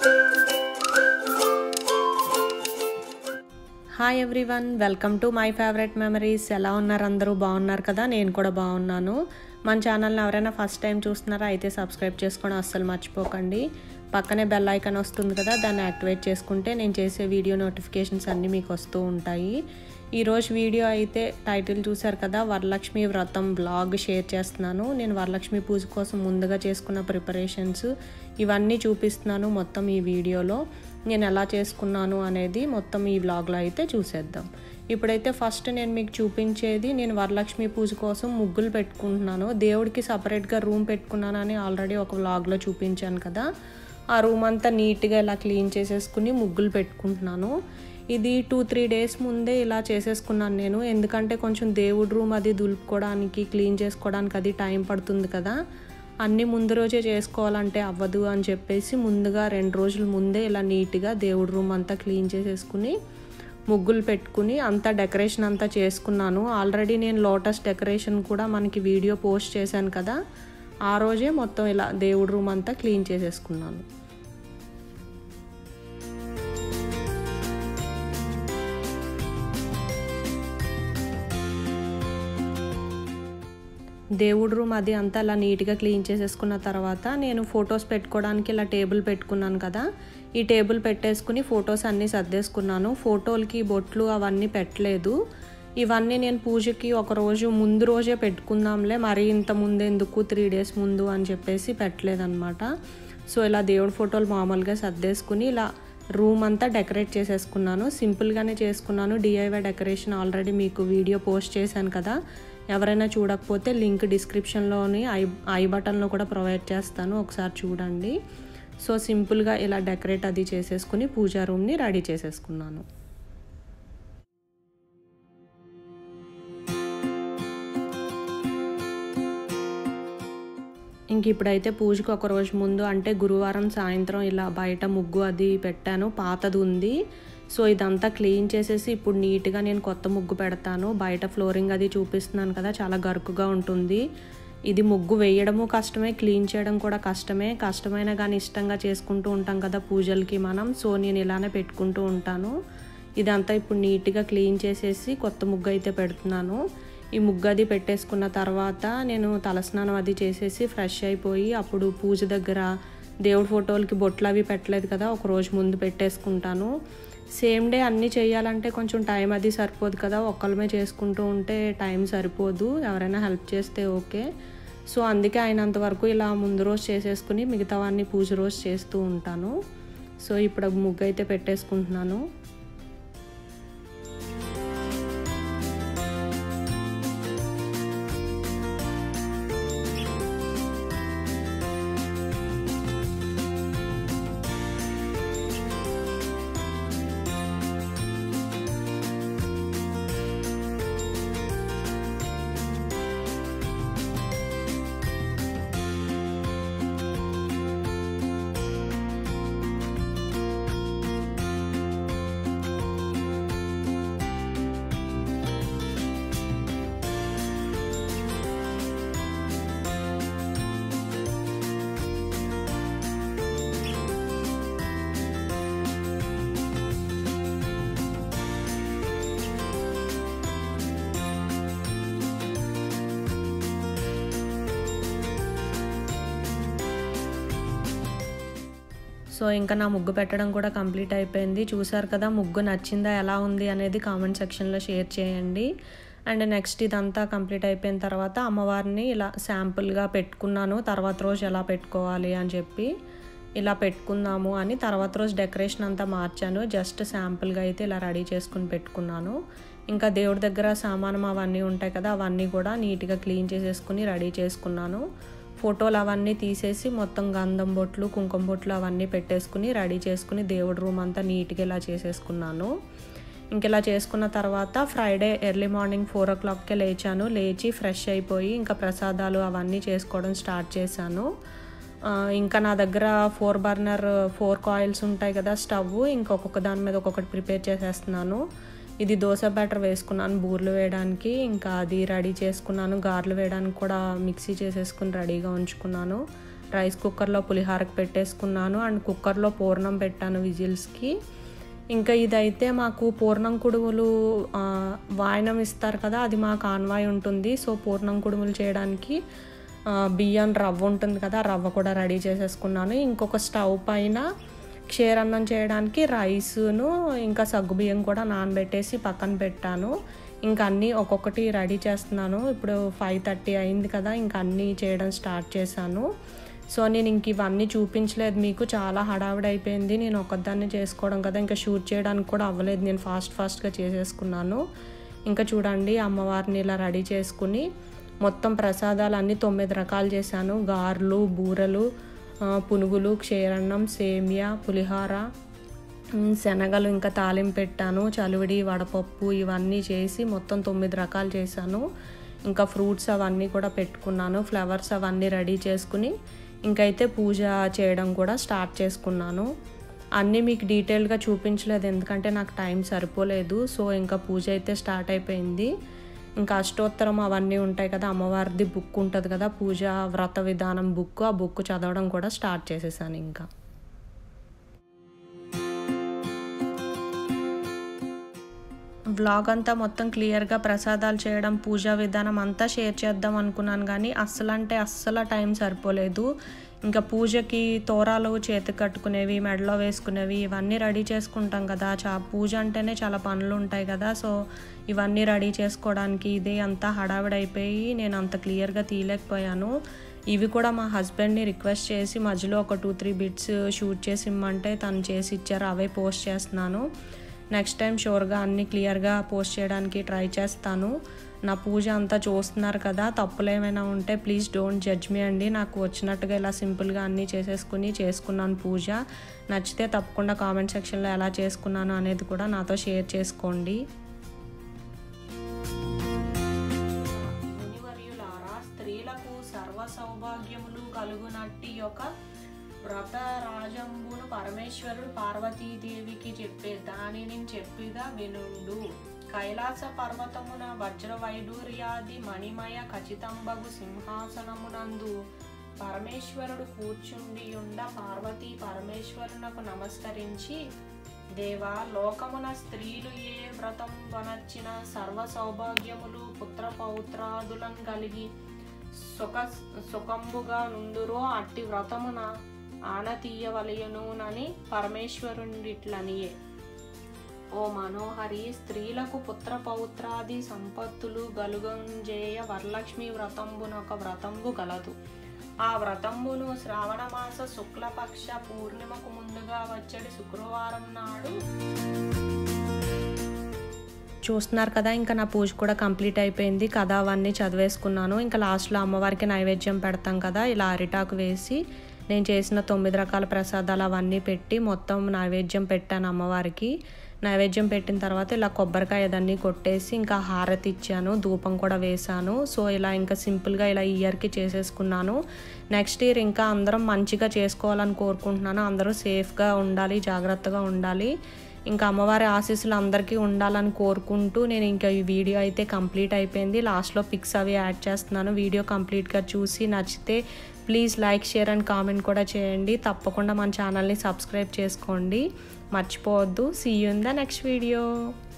Hi everyone, welcome to my favourite memories. ఎలా ఉన్నారు అందరూ? బాగున్నారు కదా? నేను కూడా బాగున్నాను. మన ఛానల్ని ఎవరైనా ఫస్ట్ టైం చూస్తున్నారా అయితే సబ్స్క్రైబ్ చేసుకోవడం అస్సలు మర్చిపోకండి. పక్కనే బెల్ ఐకాన్ వస్తుంది కదా, దాన్ని యాక్టివేట్ చేసుకుంటే నేను చేసే వీడియో నోటిఫికేషన్స్ అన్నీ మీకు వస్తూ ఉంటాయి. ఈరోజు వీడియో అయితే టైటిల్ చూశారు కదా, వరలక్ష్మి వ్రతం వ్లాగ్ షేర్ చేస్తున్నాను. నేను వరలక్ష్మి పూజ కోసం ముందుగా చేసుకున్న ప్రిపరేషన్స్ ఇవన్నీ చూపిస్తున్నాను మొత్తం ఈ వీడియోలో. నేను ఎలా చేసుకున్నాను అనేది మొత్తం ఈ వ్లాగ్లో అయితే చూసేద్దాం. ఇప్పుడైతే ఫస్ట్ నేను మీకు చూపించేది, నేను వరలక్ష్మి పూజ కోసం ముగ్గులు పెట్టుకుంటున్నాను. దేవుడికి సపరేట్గా రూమ్ పెట్టుకున్నానని ఆల్రెడీ ఒక వ్లాగ్లో చూపించాను కదా. ఆ రూమ్ అంతా నీట్గా ఇలా క్లీన్ చేసేసుకుని ముగ్గులు పెట్టుకుంటున్నాను. ఇది 2-3 డేస్ ముందే ఇలా చేసేసుకున్నాను నేను, ఎందుకంటే కొంచెం దేవుడి రూమ్ అది దులుపుకోవడానికి క్లీన్ చేసుకోవడానికి అది టైం పడుతుంది కదా. అన్నీ ముందు రోజే చేసుకోవాలంటే అవ్వదు అని చెప్పేసి ముందుగా 2 రోజుల ముందే ఇలా నీట్గా దేవుడి రూమ్ అంతా క్లీన్ చేసేసుకుని ముగ్గులు పెట్టుకుని అంతా డెకరేషన్ అంతా చేసుకున్నాను. ఆల్రెడీ నేను లోటస్ డెకరేషన్ కూడా మనకి వీడియో పోస్ట్ చేశాను కదా, ఆ రోజే మొత్తం ఇలా దేవుడి రూమ్ అంతా క్లీన్ చేసేసుకున్నాను. దేవుడి రూమ్ అది అంతా అలా నీట్గా క్లీన్ చేసేసుకున్న తర్వాత నేను ఫొటోస్ పెట్టుకోవడానికి ఇలా టేబుల్ పెట్టుకున్నాను కదా, ఈ టేబుల్ పెట్టేసుకుని ఫొటోస్ అన్నీ సర్దేసుకున్నాను. ఫోటోలకి బొట్లు అవన్నీ పెట్టలేదు. ఇవన్నీ నేను పూజకి ఒక రోజు ముందు రోజే పెట్టుకుందాంలే, మరీ ఇంత ముందెందుకు 3 డేస్ ముందు అని చెప్పేసి పెట్టలేదన్నమాట. సో ఇలా దేవుడి ఫోటోలు మామూలుగా సర్దేసుకుని ఇలా రూమ్ అంతా డెకరేట్ చేసేసుకున్నాను. సింపుల్గానే చేసుకున్నాను. DIY డెకరేషన్ ఆల్రెడీ మీకు వీడియో పోస్ట్ చేశాను కదా, ఎవరైనా చూడకపోతే లింక్ డిస్క్రిప్షన్లోని ఐ బటన్లో కూడా ప్రొవైడ్ చేస్తాను, ఒకసారి చూడండి. సో సింపుల్గా ఇలా డెకరేట్ అది చేసేసుకుని పూజా రూమ్ని రెడీ చేసేసుకున్నాను. ఇంక ఇప్పుడైతే పూజకు ఒక రోజు ముందు అంటే గురువారం సాయంత్రం ఇలా బయట ముగ్గు అది పెట్టాను, పాతది ఉంది. సో ఇదంతా క్లీన్ చేసేసి ఇప్పుడు నీట్గా నేను కొత్త ముగ్గు పెడతాను. బయట ఫ్లోరింగ్ అది చూపిస్తున్నాను కదా, చాలా గరుకుగా ఉంటుంది. ఇది ముగ్గు వేయడము కష్టమే, క్లీన్ చేయడం కూడా కష్టమే. కష్టమైనా కానీ ఇష్టంగా చేసుకుంటూ ఉంటాం కదా పూజలకి మనం. సో నేను ఇలానే పెట్టుకుంటూ ఉంటాను. ఇదంతా ఇప్పుడు నీట్గా క్లీన్ చేసేసి కొత్త ముగ్గు అయితే పెడుతున్నాను. ఈ ముగ్గు అది పెట్టేసుకున్న తర్వాత నేను తలస్నానం అది చేసేసి ఫ్రెష్ అయిపోయి అప్పుడు పూజ దగ్గర దేవుడి ఫోటోలకి బొట్లు అవి పెట్టలేదు కదా, ఒక రోజు ముందు పెట్టేసుకుంటాను. సేమ్ డే అన్నీ చేయాలంటే కొంచెం టైం అది సరిపోదు కదా, ఒక్కళ్ళమే చేసుకుంటూ ఉంటే టైం సరిపోదు, ఎవరైనా హెల్ప్ చేస్తే ఓకే. సో అందుకే అయినంత వరకు ఇలా ముందు రోజు చేసేసుకుని మిగతావన్నీ పూజ రోజు చేస్తూ ఉంటాను. సో ఇప్పుడు ముగ్గు అయితే పెట్టేసుకుంటున్నాను. సో ఇంకా నా ముగ్గు పెట్టడం కూడా కంప్లీట్ అయిపోయింది. చూసారు కదా, ముగ్గు నచ్చిందా, ఎలా ఉంది అనేది కామెంట్ సెక్షన్లో షేర్ చేయండి. అండ్ నెక్స్ట్ ఇదంతా కంప్లీట్ అయిపోయిన తర్వాత అమ్మవారిని ఇలా శాంపుల్గా పెట్టుకున్నాను. తర్వాత రోజు ఎలా పెట్టుకోవాలి అని చెప్పి ఇలా పెట్టుకుందాము అని తర్వాత రోజు డెకరేషన్ అంతా మార్చాను. జస్ట్ శాంపుల్గా అయితే ఇలా రెడీ చేసుకుని పెట్టుకున్నాను. ఇంకా దేవుడి దగ్గర సామానం అవన్నీ ఉంటాయి కదా, అవన్నీ కూడా నీట్గా క్లీన్ చేసేసుకుని రెడీ చేసుకున్నాను. ఫోటోలు అవన్నీ తీసేసి మొత్తం గంధం బొట్లు కుంకుమ బొట్లు అవన్నీ పెట్టేసుకుని రెడీ చేసుకుని దేవుడి రూమ్ అంతా నీట్గా ఇలా చేసేసుకున్నాను. ఇంకెలా చేసుకున్న తర్వాత ఫ్రైడే ఎర్లీ మార్నింగ్ 4 o'clockకే లేచాను. లేచి ఫ్రెష్ అయిపోయి ఇంకా ప్రసాదాలు అవన్నీ చేసుకోవడం స్టార్ట్ చేశాను. ఇంకా నా దగ్గర 4 burner 4 coils ఉంటాయి కదా స్టవ్, ఇంకొక దాని మీద ఒక్కొక్కటి ప్రిపేర్ చేసేస్తున్నాను. ఇది దోశ బ్యాటర్ వేసుకున్నాను బూర్లు వేయడానికి, ఇంకా అది రెడీ చేసుకున్నాను. గారెలు వేయడానికి కూడా మిక్సీ చేసేసుకుని రెడీగా ఉంచుకున్నాను. రైస్ కుక్కర్లో పులిహారకు పెట్టేసుకున్నాను. అండ్ కుక్కర్లో పూర్ణం పెట్టాను విజిల్స్కి. ఇంకా ఇదైతే మాకు పూర్ణం కుడుములు వాయనం ఇస్తారు కదా, అది మాకు ఆన్వాయి ఉంటుంది. సో పూర్ణం కుడుములు చేయడానికి బియ్యం రవ్వ ఉంటుంది కదా, రవ్వ కూడా రెడీ చేసేసుకున్నాను. ఇంకొక స్టవ్ పైన క్షీరన్నం చేయడానికి రైసును ఇంకా సగ్గుబియ్యం కూడా నానబెట్టేసి పక్కన పెట్టాను. ఇంకా అన్నీ ఒక్కొక్కటి రెడీ చేస్తున్నాను. ఇప్పుడు 5:30 అయింది కదా, ఇంకా అన్నీ చేయడం స్టార్ట్ చేశాను. సో నేను ఇంక ఇవన్నీ చూపించలేదు మీకు, చాలా హడావిడి అయిపోయింది. నేను ఒక్కదాన్ని చేసుకోవడం కదా, ఇంకా షూట్ చేయడానికి కూడా అవ్వలేదు. నేను ఫాస్ట్గా చేసేసుకున్నాను. ఇంకా చూడండి అమ్మవారిని ఇలా రెడీ చేసుకుని మొత్తం ప్రసాదాలు అన్నీ 9 రకాలు చేశాను. గారెలు, బూరెలు, పునుగులు, క్షీరన్నం, సేమియా, పులిహోర, శనగలు, ఇంకా తాలింపు పెట్టాను, చలివిడి, వడపప్పు ఇవన్నీ చేసి మొత్తం 9 రకాలు చేశాను. ఇంకా ఫ్రూట్స్ అవన్నీ కూడా పెట్టుకున్నాను, ఫ్లవర్స్ అవన్నీ రెడీ చేసుకుని ఇంకైతే పూజ చేయడం కూడా స్టార్ట్ చేసుకున్నాను. అన్నీ మీకు డీటెయిల్గా చూపించలేదు ఎందుకంటే నాకు టైం సరిపోలేదు. సో ఇంకా పూజ అయితే స్టార్ట్ అయిపోయింది. ఇంకా అష్టోత్తరం అవన్నీ ఉంటాయి కదా, అమ్మవారిది బుక్ ఉంటుంది కదా, పూజ వ్రత విధానం బుక్, ఆ బుక్ చదవడం కూడా స్టార్ట్ చేసేసాను. ఇంకా వ్లాగ్ అంతా మొత్తం క్లియర్గా ప్రసాదాలు చేయడం, పూజా విధానం అంతా షేర్ చేద్దాం అనుకున్నాను కానీ అస్సలు టైం సరిపోలేదు. ఇంకా పూజకి తోరాలు చేతికి కట్టుకునేవి, మెడలో వేసుకునేవి ఇవన్నీ రెడీ చేసుకుంటాం కదా, పూజ అంటేనే చాలా పనులు ఉంటాయి కదా. సో ఇవన్నీ రెడీ చేసుకోవడానికి ఇదే అంతా హడావిడైపోయి నేను అంత క్లియర్గా తీయలేకపోయాను. ఇవి కూడా మా హస్బెండ్ని రిక్వెస్ట్ చేసి మధ్యలో ఒక 2-3 బిట్స్ షూట్ చేసి ఇమ్మంటే తను చేసి ఇచ్చారు, అవే పోస్ట్ చేస్తున్నాను. నెక్స్ట్ టైం షూర్గా అన్నీ క్లియర్గా పోస్ట్ చేయడానికి ట్రై చేస్తాను. నా పూజ అంతా చూస్తున్నారు కదా, తప్పులు ఏమైనా ఉంటే ప్లీజ్ డోంట్ జడ్జ్ మీ అండి. నాకు వచ్చినట్టుగా ఇలా సింపుల్గా అన్నీ చేసుకున్నాను పూజ. నచ్చితే తప్పకుండా కామెంట్ సెక్షన్లో ఎలా చేసుకున్నాను అనేది కూడా నాతో షేర్ చేసుకోండి. స్త్రీలకు సర్వ సౌభాగ్యములు కలుగునట్టి యొక్క వ్రత రాజంబును పరమేశ్వరుడు పార్వతీదేవికి చెప్పే దానిని చెప్పిగా వినుండు. కైలాస పర్వతమున వజ్ర వైడూర్యాది మణిమయ ఖచ్చితంబగు సింహాసనమునందు పరమేశ్వరుడు కూర్చుండియుండ పార్వతీ పరమేశ్వరునకు నమస్కరించి, దేవా లోకమున స్త్రీలు ఏ వ్రతం వనర్చిన సర్వ సౌభాగ్యములు పుత్ర పౌత్రాదులను కలిగి సుఖంబుగా నుండురో అట్టి వ్రతమున ఆనతీయవలయునునని పరమేశ్వరుడిట్లనియే. ఓ మనోహరి, స్త్రీలకు పుత్ర పౌత్రాది సంపత్తులు గలుగంజేయ వరలక్ష్మి వ్రతంబునొక వ్రతంబు గలదు. ఆ వ్రతంబును శ్రావణమాస శుక్లపక్ష పూర్ణిమకు ముందుగా వచ్చేది శుక్రవారం నాడు. చూస్తున్నారు కదా, ఇంకా నా పూజ కూడా కంప్లీట్ అయిపోయింది కదా, అవన్నీ చదివేసుకున్నాను. ఇంకా లాస్ట్లో అమ్మవారికి నైవేద్యం పెడతాం కదా, ఇలా అరిటాకు వేసి నేను చేసిన 9 రకాల ప్రసాదాలు అవన్నీ పెట్టి మొత్తం నైవేద్యం పెట్టాను అమ్మవారికి. నైవేద్యం పెట్టిన తర్వాత ఇలా కొబ్బరికాయ అదన్నీ కొట్టేసి ఇంకా హారతి ఇచ్చాను, ధూపం కూడా వేశాను. సో ఇలా ఇంకా సింపుల్గా ఇలా ఇయర్కి చేసేసుకున్నాను. నెక్స్ట్ ఇయర్ ఇంకా అందరం మంచిగా చేసుకోవాలని కోరుకుంటున్నాను. అందరూ సేఫ్గా ఉండాలి, జాగ్రత్తగా ఉండాలి. ఇంకా అమ్మవారి ఆశీస్సులు అందరికీ ఉండాలని కోరుకుంటూ నేను ఇంకా ఈ వీడియో అయితే కంప్లీట్ అయిపోయింది. లాస్ట్లో పిక్స్ అవి యాడ్ చేస్తున్నాను. వీడియో కంప్లీట్గా చూసి నచ్చితే please like, share and comment కూడా చేయండి. తప్పకుండా మన ఛానల్ని సబ్స్క్రైబ్ చేసుకోండి, మర్చిపోవద్దు. See you in the next video.